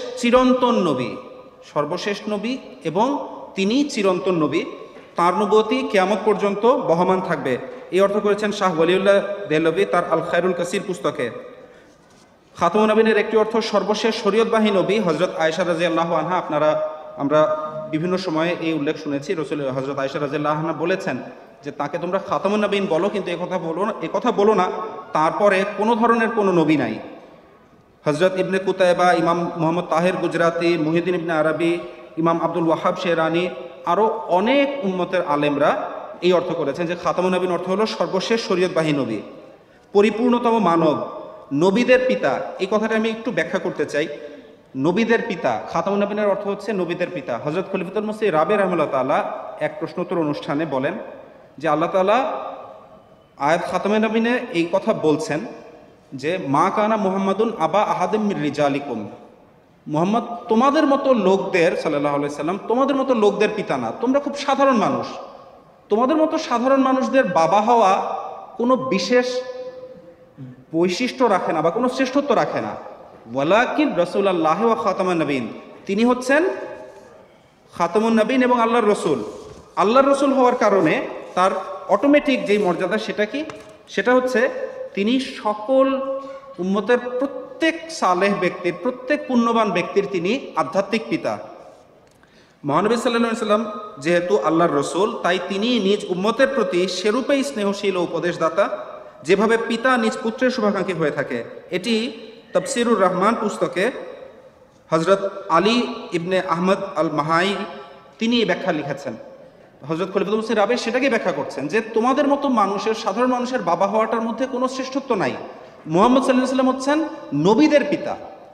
নবী এবং তিনি চিরন্তন নবী, তাঁর নবুয়তি কিয়ামত পর্যন্ত বহমান থাকবে, এই অর্থ করেছেন শাহ ওয়ালিউল্লাহ দেহলভী তার আল খায়রুল কাসির পুস্তকে। খাতামুন নবীনের একটি অর্থ সর্বশেষ শরীয়তবাহী নবী হযরত আয়েশা রাদিয়াল্লাহু আনহা। আমরা বিভিন্ন সময়ে এই উল্লেখ শুনেছি, হযরত আয়েশা রাদিয়াল্লাহু আনহা বলেছেন যে তাকে তোমরা খাতামুন নবীন বলো, কিন্তু একথা বলো না তারপরে কোনো ধরনের কোনো নবী নাই। হযরত ইবনে কুতায়বা, ইমাম মুহাম্মদ তাহের গুজরাতি, মুহিউদ্দিন ইবনে আরবি, ইমাম আব্দুল ওয়াহাব শেরানি, আরও অনেক উম্মতের আলেমরা এই অর্থ করেছেন যে খাতামুন নবীন অর্থ হলো সর্বশেষ শরীয়তবাহী নবী, পরিপূর্ণতম মানব, নবীদের পিতা। এই কথাটা আমি একটু ব্যাখ্যা করতে চাই। নবীদের পিতা, খাতামুন নবীনের অর্থ হচ্ছে নবীদের পিতা। হযরত খলিফাতুল মসিহ রাবে রাহিমাহুল্লাহ তাআলা এক প্রশ্নোত্তর অনুষ্ঠানে বলেন যে আল্লাহ তাআলা আয়াত খাতামুন নবীনে এই কথা বলছেন যে মা কানা মুহাম্মাদুন আবা আহাদিম মির রিজালিকুম, মুহাম্মদ তোমাদের মতো লোকদের, সাল্লাল্লাহু আলাইহি সাল্লাম, তোমাদের মতো লোকদের পিতা না, তোমরা খুব সাধারণ মানুষ, তোমাদের মতো সাধারণ মানুষদের বাবা হওয়া কোনো বিশেষ বৈশিষ্ট্য রাখে না বা কোনো শ্রেষ্ঠত্ব রাখে না। ওয়ালাকিন রাসূলুল্লাহ ওয়া খাতামুন নবীন, তিনি হচ্ছেন খাতামুন নবীন এবং আল্লাহর রসুল হওয়ার কারণে তার অটোমেটিক যেই মর্যাদা সেটা হচ্ছে তিনি সকল উম্মতের প্রত্যেক সালেহ ব্যক্তির, প্রত্যেক পুণ্যবান ব্যক্তির তিনি আধ্যাত্মিক পিতা। মহানবী সাল্লাল্লাহু আলাইহি সাল্লাম যেহেতু আল্লাহর রসুল, তাই তিনি নিজ উম্মতের প্রতি সেরূপেই স্নেহশীল ও উপদেশদাতা যেভাবে পিতা নিজ পুত্রের শুভাকাঙ্ক্ষী হয়ে থাকে। এটি তাফসিরুর রহমান পুস্তকে হযরত আলী ইবনে আহমদ আল মাহাই তিনি এই ব্যাখ্যা লিখেছেন। হযরত খলিফাতুল মসিহ রাবে সেটাকে ব্যাখ্যা করছেন যে তোমাদের মতো সাধারণ মানুষের বাবা হওয়াটার মধ্যে কোনো শ্রেষ্ঠত্ব নাই। মুহাম্মদ সাল্লাল্লাহু আলাইহি ওয়াসাল্লাম হচ্ছেন নবীদের পিতা।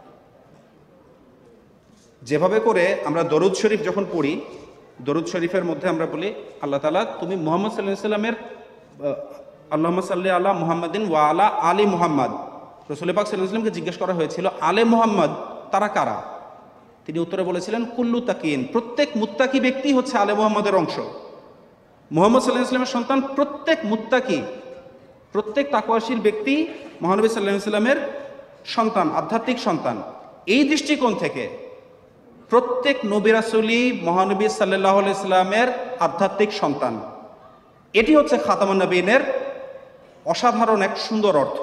যেভাবে করে আমরা দরুদ শরীফ যখন পড়ি, দরুদ শরীফের মধ্যে আমরা বলি আল্লাহ তাআলা তুমি মুহাম্মদ সাল্লাল্লাহু আলাইহি ওয়াসাল্লামের আল্লাহুম্মা সাল্লি আলা মুহাম্মাদিন ওয়া আলা আলি মুহাম্মাদ। রাসূল পাক সাল্লাল্লাহু আলাইহি ওয়াসাল্লামকে জিজ্ঞেস করা হয়েছিল আলে মুহাম্মদ তারা কারা? তিনি উত্তরে বলেছিলেন কুল্লু তাকিন, প্রত্যেক মুত্তাকি ব্যক্তি হচ্ছে আলে মুহাম্মদের অংশ। মুহাম্মদ সাল্লাল্লাহু আলাইহি ওয়াসাল্লামের সন্তান প্রত্যেক মুত্তাকি, প্রত্যেক তাকওয়াশীল ব্যক্তি মহানবী সাল্লাল্লাহু আলাইহি ওয়াসাল্লামের সন্তান, আধ্যাত্মিক সন্তান। এই দৃষ্টিকোণ থেকে প্রত্যেক নবী রাসূলই মহানবী সাল্লাল্লাহু আলাইহি সাল্লামের আধ্যাত্মিক সন্তান। এটি হচ্ছে খাতামুন নবীনের অসাধারণ এক সুন্দর অর্থ।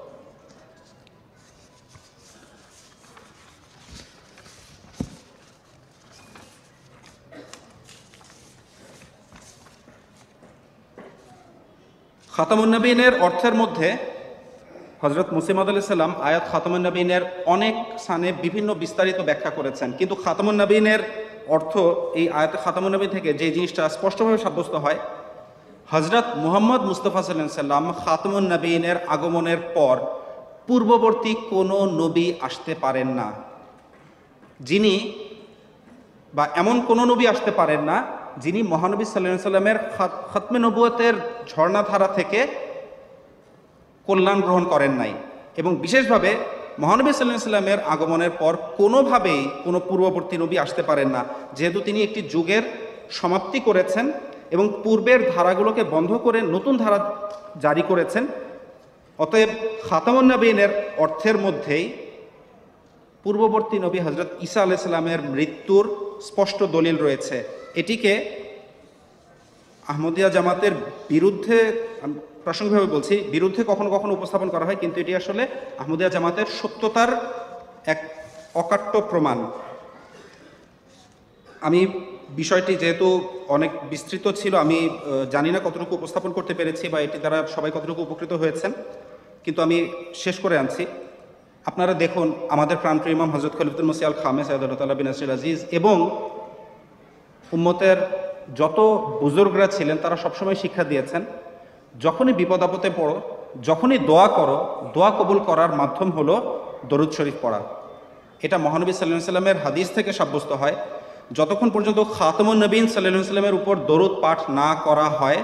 খাতামুন নবীনের অর্থের মধ্যে হযরত মুসলিম মাউদ আলাইহিস সালাম আয়াত খাতামুন নবীনের অনেক স্থানে বিভিন্ন বিস্তারিত ব্যাখ্যা করেছেন, কিন্তু খাতামুন নবীনের অর্থ এই আয়াত খাতামুন নবী থেকে যে জিনিসটা স্পষ্টভাবে সাব্যস্ত হয়, হযরত মুহাম্মদ মুস্তাফা সাল্লাল্লাহু আলাইহি সাল্লাম খাতামুন নবীনের আগমনের পর পূর্ববর্তী কোনো নবী আসতে পারেন না, যিনি বা এমন কোনো নবী আসতে পারেন না যিনি মহানবী সাল্লাল্লাহু আলাইহি সাল্লামের খতমে নবুয়তের ঝর্ণাধারা থেকে কল্যাণ গ্রহণ করেন নাই। এবং বিশেষভাবে মহানবী সাল্লাল্লাহু আলাইহি সাল্লামের আগমনের পর কোনোভাবেই কোনো পূর্ববর্তী নবী আসতে পারেন না, যেহেতু তিনি একটি যুগের সমাপ্তি করেছেন এবং পূর্বের ধারাগুলোকে বন্ধ করে নতুন ধারা জারি করেছেন। অতএব খাতামুন নবীনের অর্থের মধ্যেই পূর্ববর্তী নবী হযরত ঈসা আলাইহিস সালামের মৃত্যুর স্পষ্ট দলিল রয়েছে। এটিকে আহমদিয়া জামাতের বিরুদ্ধে, প্রাসঙ্গিকভাবে বলছি, বিরুদ্ধে কখনো কখনো উপস্থাপন করা হয়, কিন্তু এটি আসলে আহমদিয়া জামাতের সত্যতার এক অকাট্য প্রমাণ। আমি বিষয়টি যেহেতু অনেক বিস্তৃত ছিল, আমি জানি না কতটুকু উপস্থাপন করতে পেরেছি বা এটি দ্বারা সবাই কতটুকু উপকৃত হয়েছেন, কিন্তু আমি শেষ করে আনছি। আপনারা দেখুন, আমাদের প্রাণপ্রিয় ইমাম হযরত খলিফাতুল মসিহ আল খামেস আয়াতুল্লাহ বিন নাসির আজিজ এবং উম্মতের যত বুজুর্গরা ছিলেন তারা সবসময় শিক্ষা দিয়েছেন, যখনই বিপদ আপদে পড়ো, যখনই দোয়া করো, দোয়া কবুল করার মাধ্যম হলো দরুদ শরীফ পড়া। এটা মহানবী সাল্লাল্লাহু আলাইহি সাল্লামের হাদিস থেকে সাব্যস্ত হয়, যতক্ষণ পর্যন্ত খাতামুন নবীন সাল্লাল্লাহু আলাইহি সাল্লামের উপর দরুদ পাঠ না করা হয়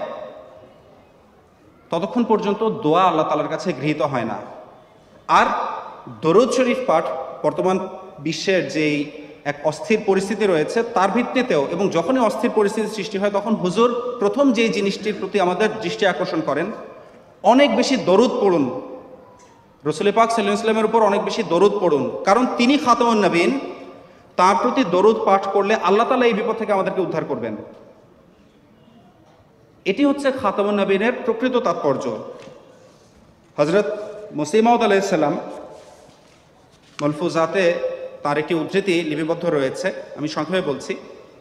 ততক্ষণ পর্যন্ত দোয়া আল্লাহ তাআলার কাছে গৃহীত হয় না। আর দরুদ শরীফ পাঠ বর্তমান বিশ্বের যেই এক অস্থির পরিস্থিতি রয়েছে তার ভিত্তিতেও, এবং যখনই অস্থির পরিস্থিতির সৃষ্টি হয় তখন হুজুর প্রথম যেই জিনিসটির প্রতি আমাদের দৃষ্টি আকর্ষণ করেন, অনেক বেশি দরুদ পড়ুন, রাসূল পাক সাল্লাল্লাহু আলাইহি ওয়াসাল্লামের উপর অনেক বেশি দরুদ পড়ুন, কারণ তিনি খাতামুন নবীন, তার প্রতি দরুদ পাঠ করলে আল্লাহ তাআলা এই বিপদ থেকে আমাদেরকে উদ্ধার করবেন। এটি হচ্ছে খাতামুন নবীনের প্রকৃত তাৎপর্য। হযরত মুসিহ মাউদ আলাইহিস সালাম মালফুজাতে তার একটি উদ্ধৃতি লিপিবদ্ধ রয়েছে, আমি সংক্ষেপে বলছি।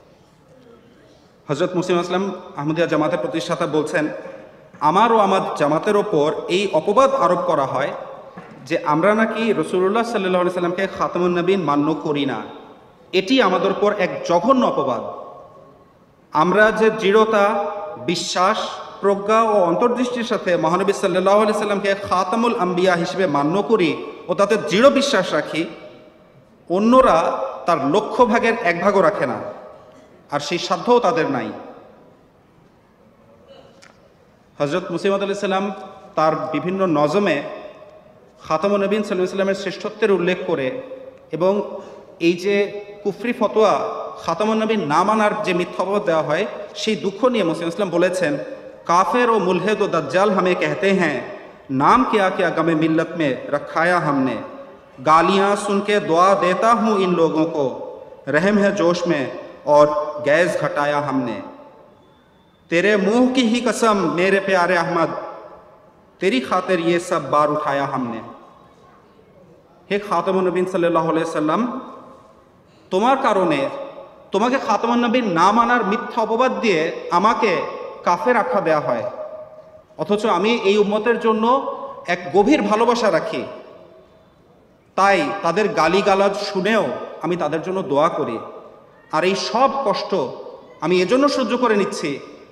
হযরত মুসলিম আসলাম আহমদিয়া জামাতের প্রতিষ্ঠাতা বলছেন, আমার ও আমার জামাতের ওপর এই অপবাদ আরোপ করা হয় যে আমরা নাকি রাসূলুল্লাহ সাল্লাল্লাহু আলাইহি সাল্লামকে খাতামুন নবীন মান্য করি না। এটি আমাদের উপর এক জঘন্য অপবাদ। আমরা যে দৃঢ়তা, বিশ্বাস, প্রজ্ঞা ও অন্তর্দৃষ্টির সাথে মহানবী সাল্লাল্লাহু আলাইহি সাল্লামকে খাতামুল আম্বিয়া হিসেবে মান্য করি ও তাতে দৃঢ় বিশ্বাস রাখি, অন্যরা তার লক্ষ ভাগের এক ভাগও রাখে না, আর সেই সাধ্যও তাদের নাই। হযরত মুসিহ মাউদ আলাইহিস সালাম তার বিভিন্ন নজমে খাতামুন নবীন সাল্লাল্লাহু আলাইহি সাল্লামের শ্রেষ্ঠত্বের উল্লেখ করে এবং এই যে কুফরি ফতোয়া খাতামুন নবীন না মানার যে মিথ্যা অপবাদ দেওয়া হয় সেই দুঃখ নিয়ে মুসলিম ইসলাম বলেছেন, কাফের ও মুলহিদ ও দাজ্জাল हमें कहते हैं, नाम क्या क्या गमे मिल्लत में रखाया हमने, गालियाँ सुन के दुआ देता हूँ इन लोगों को, रहम है जोश में और गैस घटाया हमने, तेरे मुंह की ही कसम मेरे प्यारे अहमद, तेरी खातिर ये सब बार उठाया हमने। हे खातमुन नबीन सल्लल्लाहु अलैहि वसल्लम, তোমার কারণে তোমাকে খাতামুন নবীন না মানার মিথ্যা অপবাদ দিয়ে আমাকে কাফের আখ্যা দেওয়া হয়, অথচ আমি এই উম্মতের জন্য এক গভীর ভালোবাসা রাখি, তাই তাদের গালিগালাজ শুনেও আমি তাদের জন্য দোয়া করি। আর এই সব কষ্ট আমি এজন্য সহ্য করে নিচ্ছি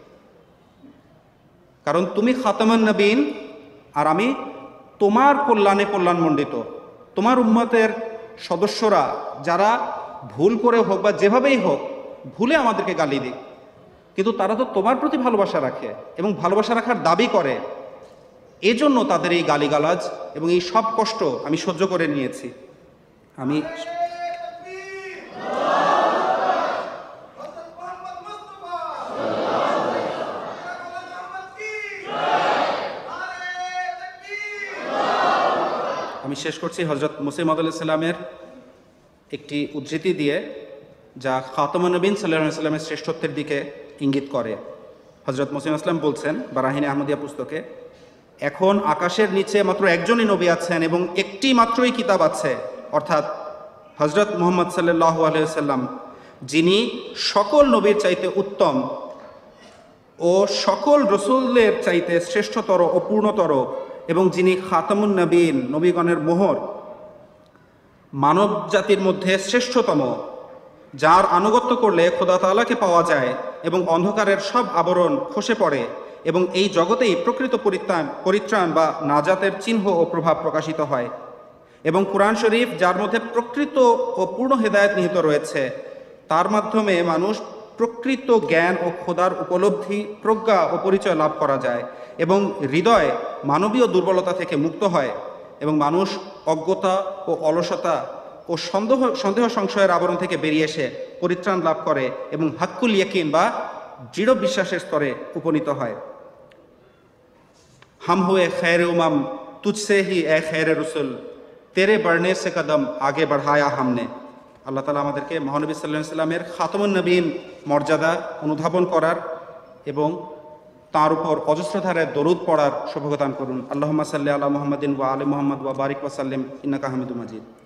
কারণ তুমি খাতামুন নবীন আর আমি তোমার কল্যাণে কল্যাণমণ্ডিত। তোমার উম্মতের সদস্যরা যারা ভুল করে হোক বা যেভাবেই হোক ভুলে আমাদেরকে গালি দিক, কিন্তু তারা তো তোমার প্রতি ভালোবাসা রাখে এবং ভালোবাসা রাখার দাবি করে, এজন্য তাদের এই গালিগালাজ এবং এই সব কষ্ট আমি সহ্য করে নিয়েছি। আমি শেষ করছি হযরত মুসিহ মাউদ আলাইহিস সালামের একটি উদ্ধৃতি দিয়ে। যা খাতামুন নবীন সাল্লাল্লাহু আলাইহি ওয়াসাল্লামের শ্রেষ্ঠত্বের দিকে ইঙ্গিত করে। হযরত মুসলিম আসলাম বলছেন বারাহিনে আহমদিয়া পুস্তকে, এখন আকাশের নিচে মাত্র একজনই নবী আছেন এবং একটি মাত্রই কিতাব আছে, অর্থাৎ হযরত মুহাম্মদ সাল্লাল্লাহু আলাইহি ওয়াসাল্লাম, যিনি সকল নবীর চাইতে উত্তম ও সকল রসুলের চাইতে শ্রেষ্ঠতর ও পূর্ণতর, এবং যিনি খাতামুন নবীন, নবীগণের মোহর, মানব জাতির মধ্যে শ্রেষ্ঠতম, যার আনুগত্য করলে খোদা তাআলাকে পাওয়া যায় এবং অন্ধকারের সব আবরণ খসে পড়ে এবং এই জগতেই প্রকৃত পরিত্রাণ বা নাজাতের চিহ্ন ও প্রভাব প্রকাশিত হয়, এবং কুরআন শরীফ, যার মধ্যে প্রকৃত ও পূর্ণ হেদায়েত নিহিত রয়েছে, তার মাধ্যমে মানুষ প্রকৃত জ্ঞান ও খোদার উপলব্ধি, প্রজ্ঞা ও পরিচয় লাভ করা যায় এবং হৃদয় মানবীয় দুর্বলতা থেকে মুক্ত হয় এবং মানুষ অজ্ঞতা ও অলসতা ও সন্দেহ সংশয়ের আবরণ থেকে বেরিয়ে এসে পরিত্রাণ লাভ করে এবং হাক্কুল ইয়াকিন বা দৃঢ় বিশ্বাসের স্তরে উপনীত হয়। हम हुए खैर उमम तुझसे ही ए खैर रसुल तेरे बढ़ने से कदम आगे बढ़ाया हमने। আল্লাহ তাআলা আমাদেরকে মহানবী সাল্লাল্লাহু আলাইহি ওয়াসাল্লামের খাতামুন নবীন মর্যাদা অনুধাবন করার এবং তার উপর অজস্রধারে দরুদ পড়ার সৌভাগ্য দান করুন। আল্লাহুম্মা সাল্লি আলা মুহাম্মাদিন ওয়া আলি মুহাম্মাদ ওয়া বারিক ওয়া সাল্লিম ইন্নাকা হামিদুম মাজিদ।